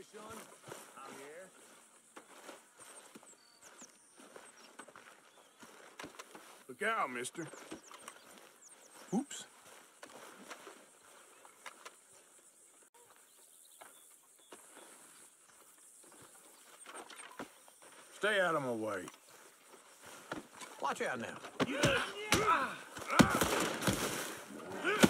son. I'm here. Look out, mister. Oops. Stay out of my way. Watch out now.